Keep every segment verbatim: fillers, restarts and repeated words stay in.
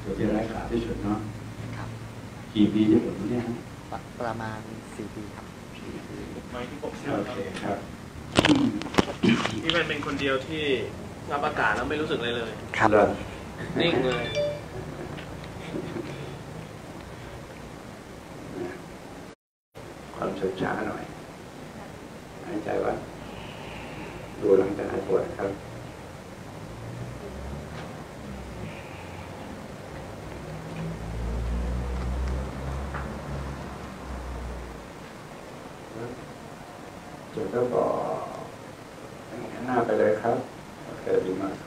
ตัวที่ร้ายกาจที่สุดเนาะครับกี่ปีที่ผมเนี่ยประมาณสี่ปีครับไม้ที่ผมเชื่อโอเคครับที่มันเป็นคนเดียวที่รับอากาศแล้วไม่รู้สึกอะไรเลยครับนิ่งเลยความช้าๆหน่อยหายใจว่าดูหลังจากหายปวดครับจุดแล้วก็หันหน้าไปเลยครับโอเคดีมาก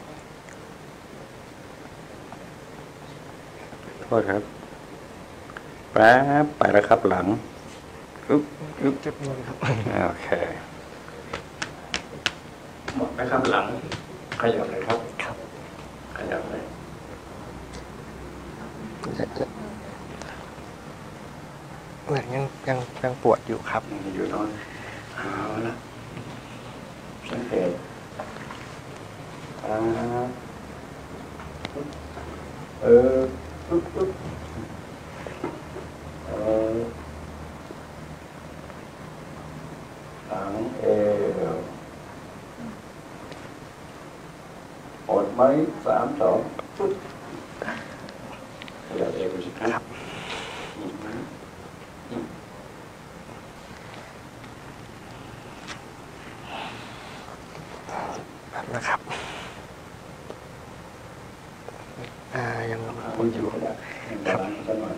โทษครับแป๊บไปแล้วครับหลังอึ๊บอึ๊บจุดนึงครับโอเคหมดไหมครับหลังขยับเลยครับครับขยับเลยเหมือนยังยังยังปวดอยู่ครับอยู่นอนเอาละสังเกตเออปึ๊บปึ๊บเออหลังเอวหมดไหมสามสองปึ๊บขยับเอวไปสิครับอีกไหมนะครับอ่ายังปวดอยู่ครับครับสักหน่อย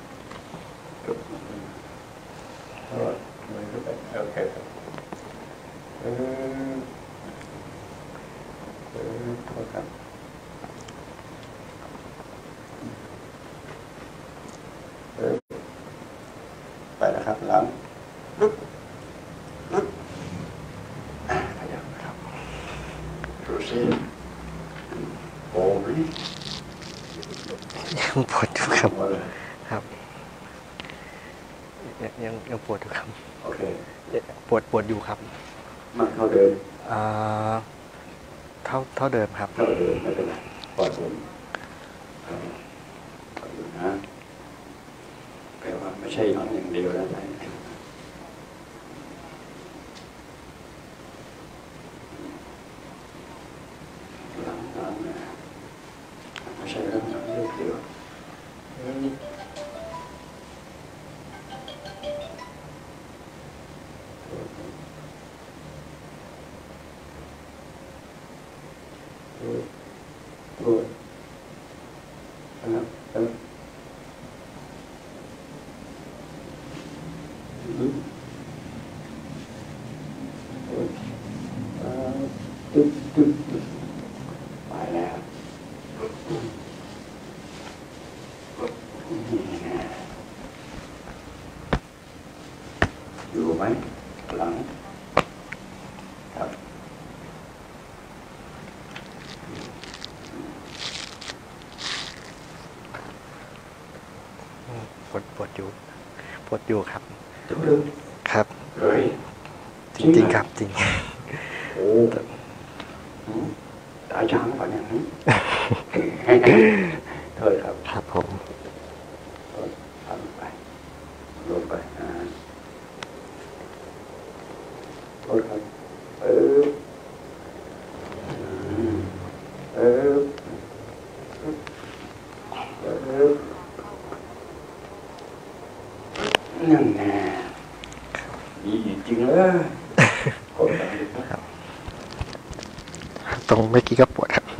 โอเคครับเออเออโทษครับเออไปนะครับหลังลุกลุกขยับนะครับดูสิโอ้ยยังปวดอยู่ครับครับยังยังยังปวดอยู่ครับโอเคปวดปวดอยู่ครับมากเท่าเดิมอ่าเท่าเท่าเดิมครับเท่าเดิมไม่เป็นไรปวดผมปวดอยู่นะแปลว่าไม่ใช่หลังอย่างเดียวนะหลังหลังนะไม่ใช่เรื่องหลังเดียวเดียวปวดนะครับตึ๊ดตึ๊ดตึ๊ดไปแล้วอยู่ไหมหลังครับปวดปวดอยู่ปวดอยู่ครับครับเฮ้ยจริงจริงครับจริงโอ้ตาช้างป่ะเนี่ยโทษครับครับผมทำไปลงไปอ่าโทษครับเออเออเออนั่นแน่ดีจริงเลยตรงเมื่อกี้ก็ปวดครับ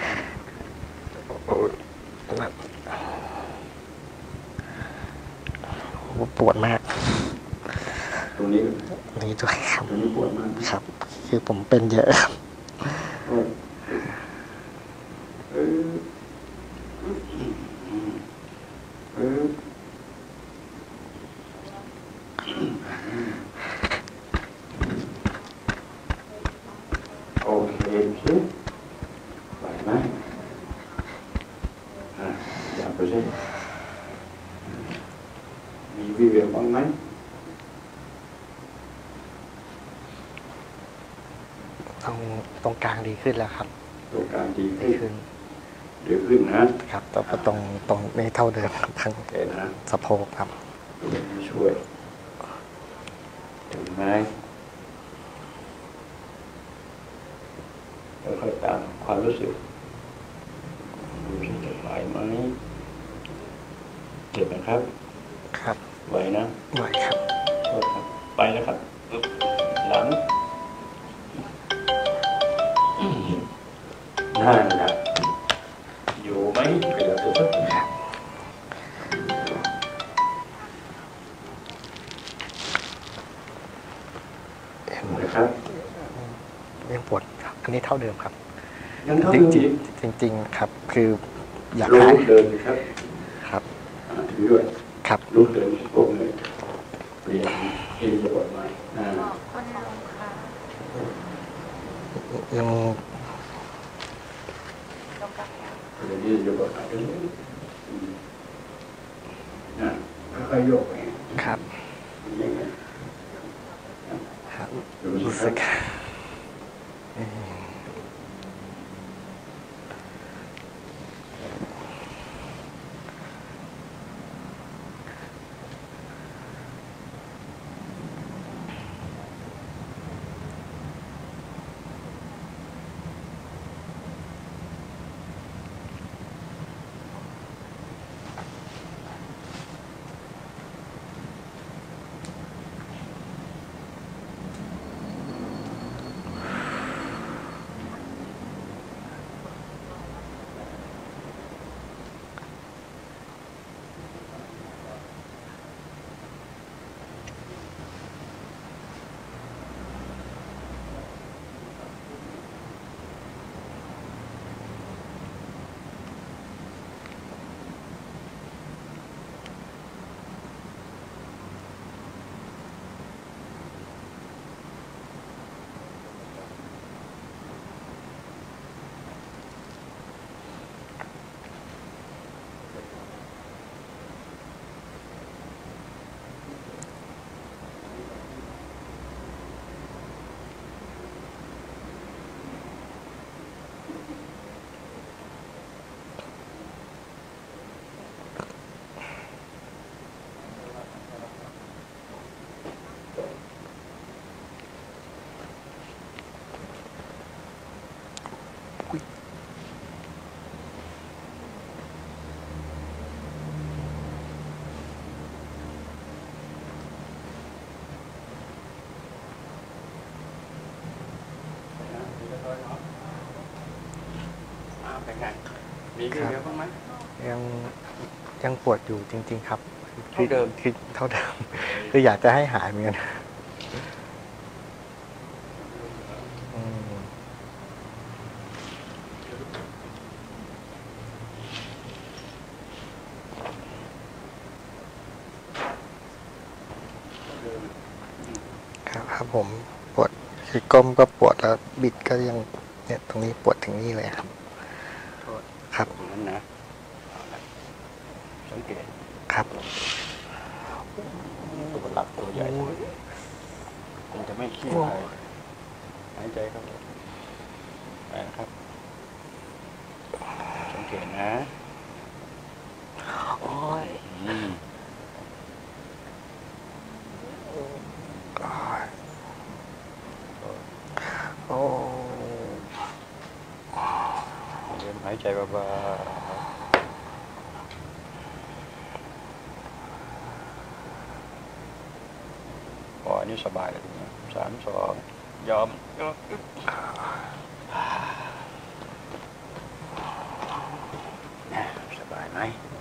ปวดมากตรงนี้ตรงนี้ด้วยครับตรงนี้ปวดมากครับคือผมเป็นเยอะครับเออเออโอเคสิไหวไหมอย่าไปสิมีวิเวกบ้างไหมตรงตรงกลางดีขึ้นแล้วครับตรงกลางดีดีขึ้นเดี๋ยวขึ้นนะครับแต่ว่าตรงตรงนี้เท่าเดิมครับทั้งโอเคนะสะโพกครับช่วยเห็นไหมแล้วค่อยตามความรู้สึกดูสิจะไหวไหมเจ็บไหมครับครับไหวนะไหวครับโทษครับไปแล้วครับปึ๊บหลังนั่นแหละอยู่ไหมขยับตัวสักเห็นนะครับยังปวดครับอันนี้เท่าเดิมครับยังเท่าจเดิมริอีงกๆจริง ๆ ครับ คืออยากรู้หายเดินสิครับครับอ่าถือด้วยครับรู้เดินพวกเลยเปลี่ยนเอ็นจะบดใหม่อ่าคนลงค่ะยังลงกับแล้วเดี๋ยวนี้จะบดใหม่ด้วยอืมอ่าค่อยๆโยกไปครับอย่างเงี้ยครับรู้รู้สึสึกกครับอืมอ่าเป็นไงมีขึ้นเยอะบ้างไหมยังยังปวดอยู่จริง ๆ ครับเท่าเดิมคือเท่าเดิม คืออยากจะให้หายเหมือนกันอืม ครับครับผมปวดคือก้มก็ปวดแล้วบิดก็ยังเนี่ยตรงนี้ปวดถึงนี่เลยครับโทษครับตรงนั้นนะเอาละสังเกตครับตัวหลักตัวใหญ่คงจะไม่ขี้โอ้ใครหายใจเข้าไปไปนะครับสังเกตนะโอ้ยอืมโอ้เดินหายใจเบาๆพออันนี้สบายเลยทีนี้สามสองยอมยอมสบายไหม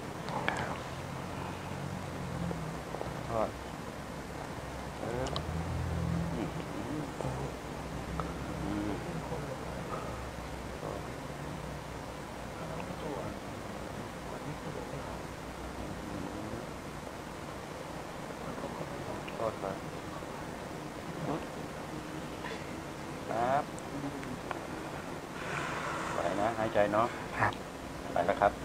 ทอดเอออืมอืมทอดไปครับไหวนะหายใจเนาะครับไปแล้วครับ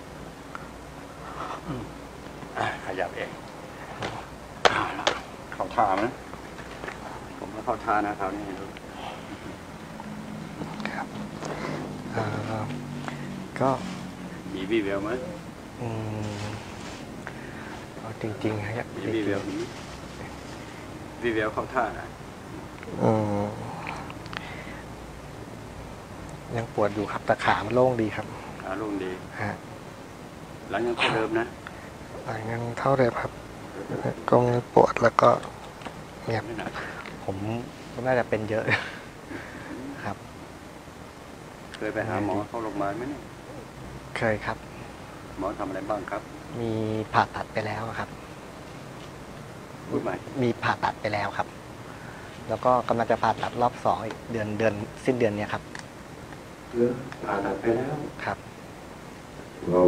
อืมอ่ะขยับเองเอาละเข้าท่าไหมผมก็เข้าท่านะคราวนี้ดูครับเอ่อก็มีวี่แววไหมอืมเอาจริงๆครับมีวี่แววมีวี่แววเข้าท่านะอืมยังปวดอยู่ครับแต่ขามันโล่งดีครับขาลงดีฮะหลังยังเท่าเดิมนะหลังยังเท่าเดิมครับก้มปวดแล้วก็เนี่ยไม่หนักผมน่าจะเป็นเยอะ ครับเคยไปหาหมอเข้าโรงพยาบาลไหมเนี่ยเคยครับหมอทำอะไรบ้างครับมีผ่าตัดไปแล้วครับพูดใหม่มีผ่าตัดไปแล้วครับ แล้วก็กำลังจะผ่าตัดรอบสองอีกเดือนเดือนสิ้นเดือนเนี้ยครับเออผ่าตัดไปแล้วครับเรา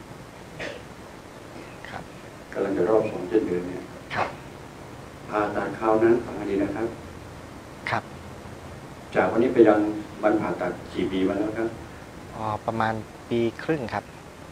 ครับกำลังจะรอบสองเจ็ดเดือนเนี่ยครับผ่าตัดคราวนั้นฟังให้ดีนะครับครับจากวันนี้ไปยันวันผ่าตัดกี่ปีมาแล้วครับอ๋อประมาณปีครึ่งครับ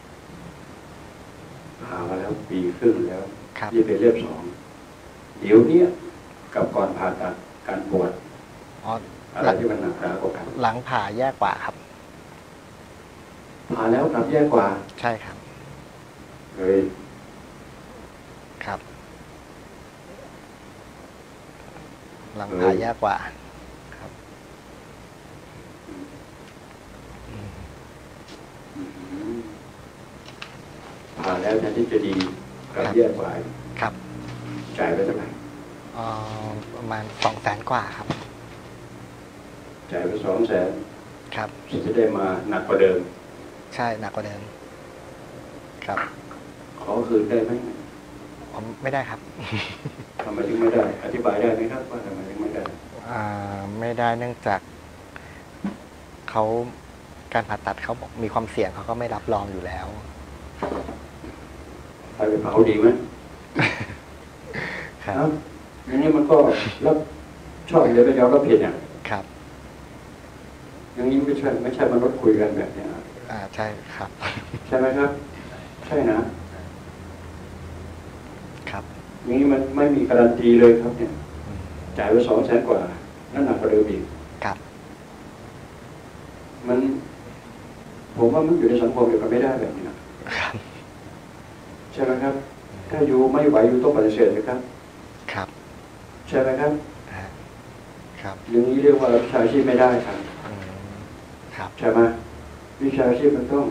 ผ่ามาแล้วปีครึ่งแล้วครับที่เป็นเลือดสองเดี๋ยวเนี้ยกับก่อนผ่าตัดการปวดอ๋ออะไรที่มันหนักหนากว่ากันหลังผ่าแย่กว่าครับผ่าแล้วกลับแย่กว่าใช่ครับเฮ้ยครับ หลังผ่าแย่กว่า ครับอืมผ่าแล้วแทนที่จะดีกลับแย่กว่าครับจ่ายไปเท่าไหร่อ๋อประมาณสองแสนกว่าครับจ่ายไปสองแสนครับสิ่งที่ได้มาหนักกว่าเดิมใช่หนักกว่าเดิม ครับขอคืนได้ไหมผมไม่ได้ครับทำไมถึงไม่ได้ อธิบายได้ไหมครับว่าทำไมถึงไม่ได้อ่าไม่ได้เนื่องจากเขาการผ่าตัดเขาบอกมีความเสี่ยงเขาก็ไม่รับรองอยู่แล้วไปไปเผาดีไหมครับครับอย่างนี้มันก็รับชอบเลยไปยอมรับผิดอ่ะครับอย่างนี้ไม่ใช่ไม่ใช่มนุษย์คุยกันแบบเนี้ยอ่าใช่ครับใช่ไหมครับ ใช่นะครับอย่างนี้มันไม่มีการันตีเลยครับเนี่ยอืมจ่ายไปสองแสนกว่านั่นหนักกว่าเดิมอีกครับมัน ผมว่ามันอยู่ในสังคมเดียวกันไม่ได้แบบนี้นะครับ ใช่ไหมครับ ถ้าอยู่ไม่ไหวอยู่ต้องปฏิเสธเลยครับครับใช่ไหมครับฮะครับอย่างนี้เรียกว่าวิชาชีพไม่ได้ครับอืมครับใช่ไหมวิชาชีพมันต้อง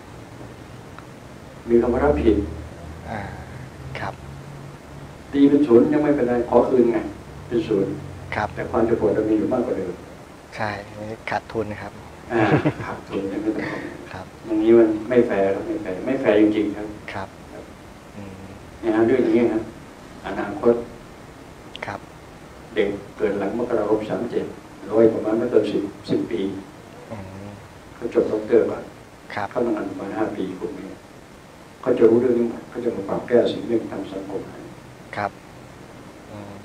มีคำว่ารับผิดอ่าครับตีเป็นศูนย์ยังไม่เป็นไรขอคืนไงเป็นศูนย์ครับแต่ความเจ็บปวดเรามีอยู่มากกว่าเดิมใช่นี่ขาดทุนครับอ่าขาดทุนยังไม่ต้องครับอย่างนี้มันไม่แฟร์ครับไม่แฟร์ไม่แฟร์จริงๆครับครับอืมเนี่ยฮะเรื่องอย่างนี้ครับอนาคตครับเด็กเกิดหลังมกราคมสามเจ็ดร้อยประมาณไม่เกินสิบสิบปีอืมเขาจบด็อกเตอร์ก่อนครับเข้าทำงานประมาณห้าปีพวกนี้เขาจะรู้เรื่องนี้หมดเขาจะมาปรับแก้สิ่งเรื่องทางสังคมให้ครับอืม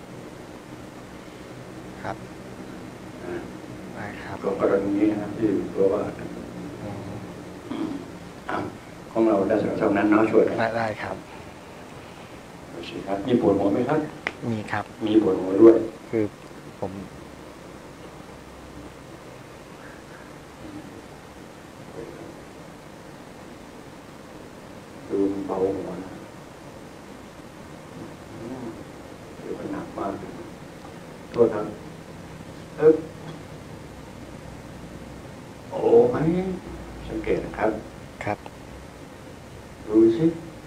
ครับอ่าได้ครับก็กรณีนี้นะครับที่ตัวว่ากันอืมอ่ะของเราได้สำหรับเท่านั้นเนาะช่วยกันได้ได้ครับโอเคครับมีปวดหัวไหมครับมีครับมีปวดหัวด้วยคือผมดูมันเบาหัวนะอืมเดี๋ยวมันหนักมากเลยโทษครับเอ๊บโอ้ไหมสังเกตนะครับครับดูสิ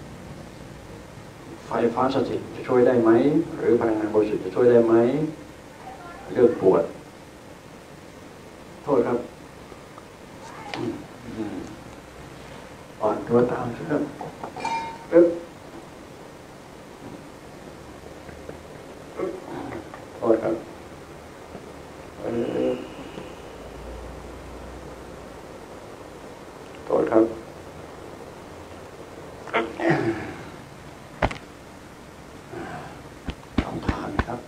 ไฟฟ้าสถิตจะช่วยได้ไหมหรือพลังงานบริสุทธิ์จะช่วยได้ไหมเรื่องปวด โทษครับอืมอืมอ่อนตัวตามใช่ไหมเอ๊บเอ๊บโทษครับเอ๊บโทษครับต้องทานครับ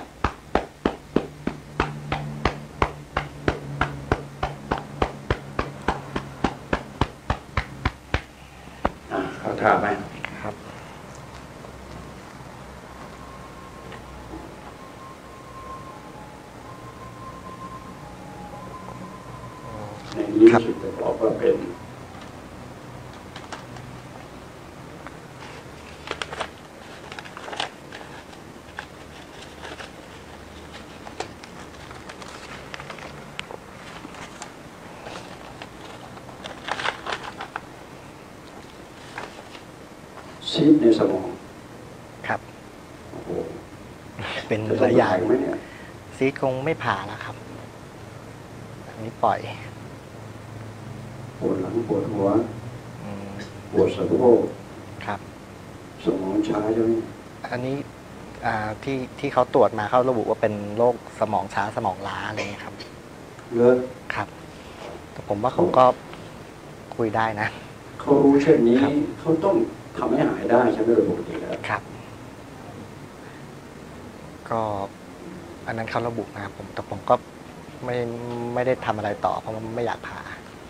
อ่ะเข้าท่าไหมครับในนี้รู้สึกจะบอกว่าเป็นซีสในสมองครับโอ้โหเป็นจะหต้อลาง ยอย่างผ่าไหมเนี่ยซีสคงไม่ผ่าแล้วครับ อันนี้ปล่อยปวดหลังปวดหัวอืมปวดสะโพกครับสมองช้าใช่ไหมอันนี้อ่าที่ที่เขาตรวจมาเขาระบุว่าเป็นโรคสมองช้าสมองล้าอะไรอย่างเงี้ยครับเยอะครับ แต่ผมว่าเขาก็คุยได้นะเขารู้เช่นนี้ครับเขาต้องทำให้หายได้ใช่ไหมโดยปกติแล้วครับ ก็อันนั้นเขาระบุมาผมแต่ผมก็ไม่ไม่ได้ทำอะไรต่อเพราะว่าไม่อยากผ่า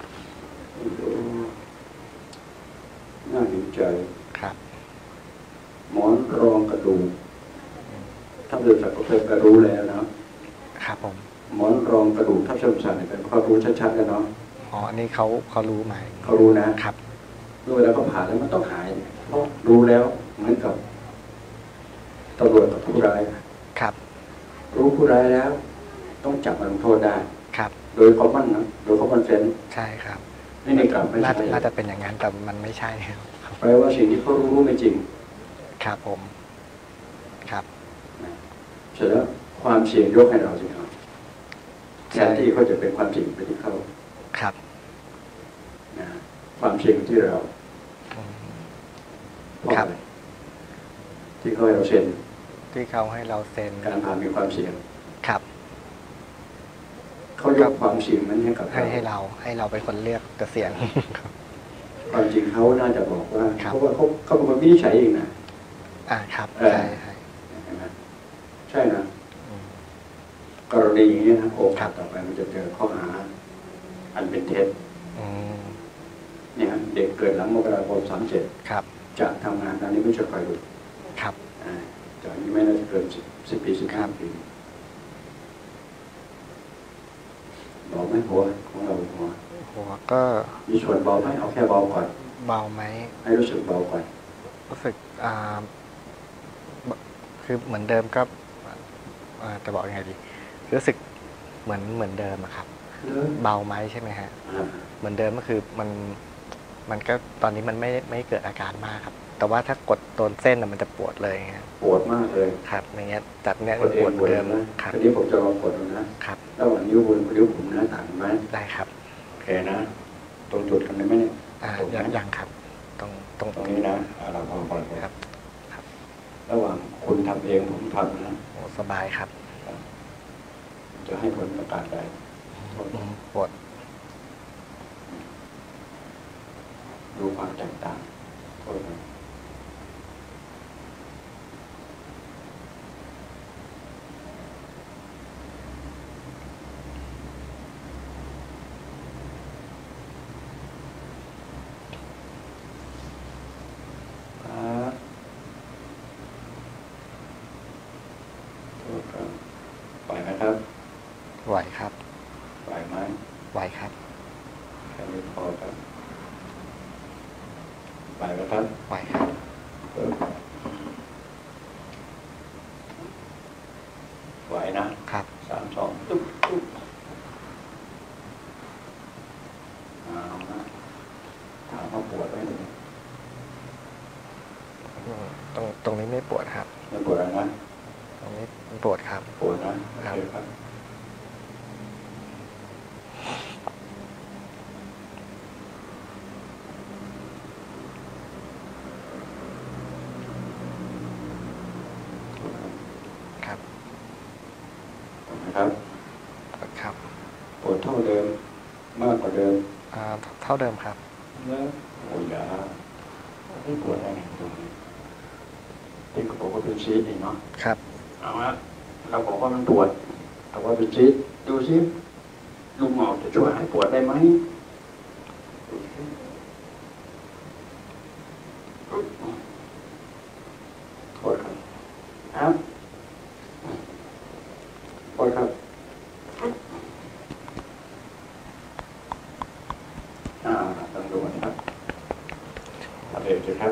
น่าเห็นใจครับหมอนรองกระดูกถ้าเดินจากเธอก็รู้แล้วนะครับผมหมอนรองกระดูกทับเส้นประสาทเนี่ยเป็นเขารู้ชัดๆกันเนาะอ๋ออันนี้เขาเขารู้ไหมเขารู้นะครับ เมื่อเวลาเขาผ่าแล้วมันต้องหายเพราะรู้แล้วเหมือนกับตำรวจกับผู้ร้ายครับรู้ผู้ร้ายแล้ว ต้องจับมันลงโทษได้ครับโดยคอมมันนะโดยคอมมันเซนส์ใช่ครับนี่ในกลับไม่น่าใช่น่าจะเป็นอย่างนั้นแต่มันไม่ใช่ครับแปลว่าสิ่งที่เขารู้รู้ไม่จริงครับผม ครับเสร็จแล้วความเสี่ยงยกให้เราสิครับแทนที่เขาจะเป็นความเสี่ยงไปที่เขาครับนะความเสี่ยงที่เราอืมเพราะครัอะบไรที่เขาให้เราเซ็นที่เขาให้เราเซ็นการผ่ามีความเสี่ยงครับเขายกความเสี่ยงนั้นให้กับให้เราให้เราให้เราเป็นคนเลือกแต่เสียง ครับความจริงเขาน่าจะบอกว่าครับเพราะว่าเขาเขาเป็นคนวินิจฉัยเองนะอ่าครับเออใช่ใช่เห็นไหมใช่นะอืมกรณีอย่างนี้นะโอครักาสบต่อไปมันจะเจอข้อหาอันเป็นเท็จอืมเนี่ยเด็กเกิดหลังมกราคมสามเจ็ดครับจะทำงานตอนนี้ไม่ใช่คอยดูครับอ่าจากนี้ไม่น่าจะเกินสิบสิบปีสิบครัห้าบปีบอกไหมหัวของเราหัวหัวก็มีส่วนเบาไหมเอาแค่เบาก่อนเบาไหมให้รู้สึกเบาก่อนรู้สึกอ่าบคือเหมือนเดิมก็อ่าจะบอกยังไงดี รู้สึกเหมือนเหมือนเดิมอะครับเลิกเบาไหมใช่ไหมฮะอ่าเหมือนเดิมก็คือมันมันก็ตอนนี้มันไม่ไม่เกิดอาการมากครับ แต่ว่าถ้ากดโดนเส้นน่ะมันจะปวดเลยอย่างเงี้ยปวดมากเลยครับอย่างเงี้ยจัดเนี้ยปวดเอปงวดปวดเดิเอมงนะครับ ทีนี้ผมจะลองกดดูนะครับ ระหว่างนิ้วบนกับนิ้วผมนะต่างกันไหมได้ครับโอเคนะ ตรงจุดกันได้ไหมเนี่ยอ่าตรงยังนะยังครับ ตรงตรงตรงนี้นะอ่าเราพอก่อนครับ ครับระหว่างคุณทำเองผมทำนะโอ้สบายครับจะให้ผลประกาศได้อืมปวดดูความแตกต่างโทษนะครับโทษครับไหวไหมครับไหวครับไหวไหมไหวครับแค่นี้พอครับไหวไหมครับไหวครับเออไหวนะครับ สามสองตุ๊บตุ๊บเอานะถามว่าปวดไหมอืมตรงตรงนี้ไม่ปวดครับไม่ปวดแล้วนะตรงนี้ปวดครับปวดนะโอเคครับครับนะครับปวดครับปวดเท่าเดิมมากกว่าเดิมอ่าเท่าเดิมครับแล้วโอ้ยยาไม่ปวดอะไรตรงนี้ที่เขาบอกว่าเป็นซีสเองเนาะครับเอาละเราบอกว่ามันปวดแต่ว่าเป็นซีสดูซิลูกหมอกจะช่วยให้ปวดได้ไหมดูสิปวดครับครับปวดครับอ่าต้องดูนะครับทำเองสิครับ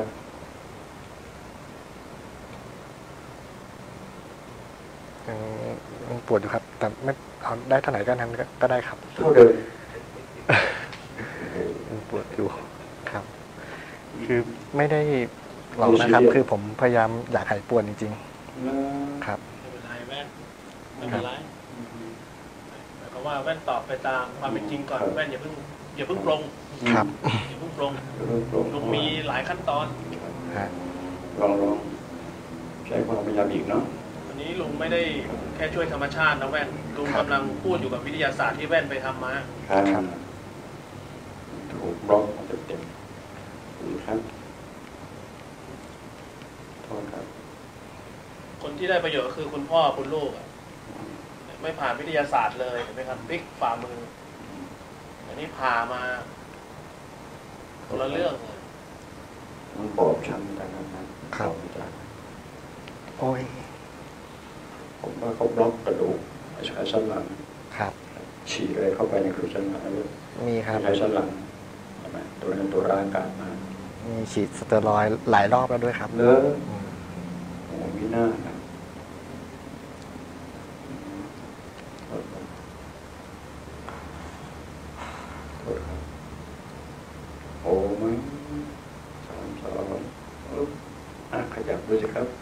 ยังยังปวดอยู่ครับ แต่ไม่เอาได้เท่าไหร่ก็นั้นก็ก็ได้ครับเท่าเดิมยังปวดอยู่ครับ คือไม่ได้หรอกนะครับ คือผมพยายามอยากหายปวดจริงๆครับไม่เป็นไรแว่นไม่เป็นไรหมายความว่าแว่นตอบไปตามความเป็นจริงก่อนแว่นอย่าเพิ่งอย่าเพิ่งปรงครับอย่าเพิ่งปรงลุงมีหลายขั้นตอนฮะลองลองใช้ความพยายามอีกเนาะวันนี้ลุงไม่ได้แค่ช่วยธรรมชาตินะแว่นลุงกำลังพูดอยู่กับวิทยาศาสตร์ที่แว่นไปทำมาครับถูกบล็อกเต็มๆอีกครับโทษครับคนที่ได้ประโยชน์ก็คือคุณพ่อคุณลูกอะไม่ผ่านวิทยาศาสตร์เลยเห็นไหมครับพลิกฝ่ามืออันนี้ผ่ามาคนละเรื่องเลยมันบอบช้ำกันนะครับ อาจารย์โอ้ยผมว่าเขาบล็อกกระดูกใช้สันหลังครับฉีกอะไรเข้าไปในกระดูกสันหลังเลยมีครับใช้สันหลังใช่ไหมตัวนั้นตัวร่างกายมามีฉีดสเตียรอยด์หลายรอบแล้วด้วยครับเนื้ออืมโอ้มีหน้านะโทษครับโอ้มั้งสามสองอ่ะขยับด้วยสิครับ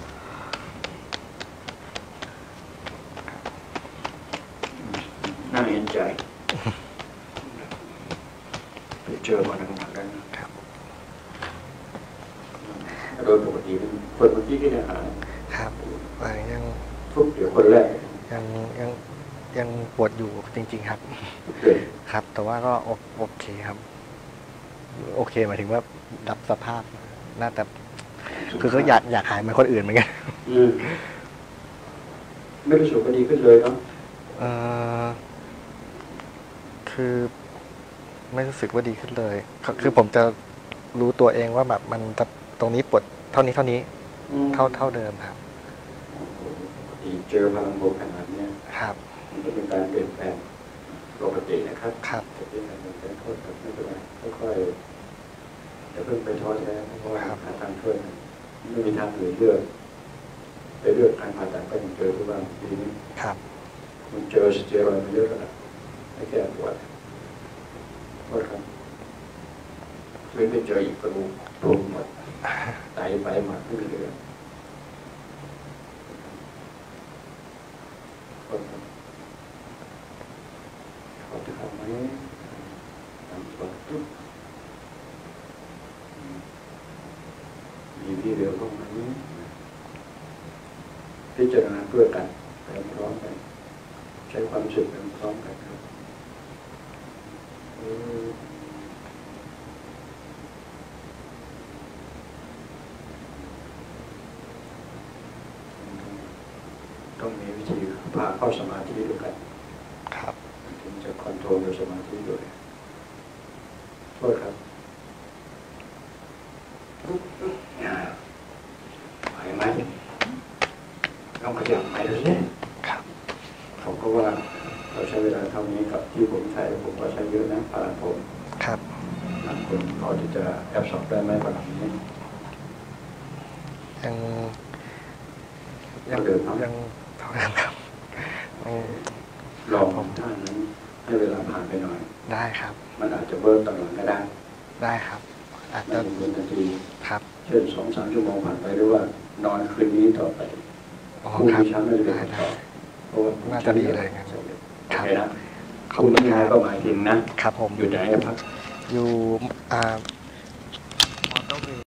น่าเห็นใจไปเจอมาทางหลังกันนะครับโดยปกติเป็นคนเมื่อกี้ที่ได้หายครับแต่ยังทุกเดี๋ยวคนแรกยังยังยังปวดอยู่จริง ๆ ครับเกิดครับ แต่ว่าก็โอโอเคครับ โอเคหมายถึงว่ารับสภาพน่าแต่คือก็อยากอยากหายเหมือนคนอื่นเหมือนกันอืมไม่รู้สึกว่าดีขึ้นเลยเนาะเออคือไม่รู้สึกว่าดีขึ้นเลยคือคือผมจะรู้ตัวเองว่าแบบมันจะตรงนี้ปวดเท่านี้เท่านี้ เท่าเท่าเดิมครับดีเจอพลังบวกขนาดเนี้ยครับมันจะเป็นการเปลี่ยนแปลงปกตินะครับครับจะเป็นการเปลี่ยนแปลงโทษครับไม่เป็นไรค่อยๆอย่าเพิ่งไปท้อแท้เพราะว่าหาทางช่วยกันไม่มีทางอื่นเลือกไปเลือกการผ่าตัดก็ยังเจอทุกวันทีนี้ครับมันเจอสเตียรอยด์มาเยอะแล้วให้แก้ปวดโทษครับเว้นไปเจออีกกระดูกปรุงหมดไตไปหมดไม่มีเหลือโทษครับเขาจะทำไหมทำตัวตุ๊บมีพี่เดียวเข้ามานี้พิจารณาเพื่อกันไปพร้อมกันใช้ความรู้สึกไปพร้อมกันครับต้องมีวิธีพาเข้าสมาธิด้วยกันครับถึงจะคอนโทรลโดยสมาธิด้วยโทษครับไหวไหมต้องขยับไปดูสิครับผมก็ว่าเราใช้เวลาเท่านี้กับที่ผมใช้ผมก็ใช้เยอะนะพลังผมครับบางคนพอที่จะแอบสอบได้ไหมพลังนี้ยังยังเท่าเดิมเนาะยังเท่าเดิมครับอืมลองผมท่านั้นให้เวลาผ่านไปหน่อยได้ครับมันอาจจะเบิร์ตอนหลังก็ได้ได้ครับ อาจไม่จะถึงเป็นนาทีครับเช่นสองสามชั่วโมงผ่านไปหรือว่านอนคืนนี้ต่อไปอ๋อพรุ่งครับนี้เช้าน่าจะเป็นได้คำได้ตอบเพราะว่าน่าจะดีเลยครับโอครับเคนะขอบคุณคุณยังคไงรับก็หมายถึงนะครับผมอยู่ไหนครับอยู่อ่า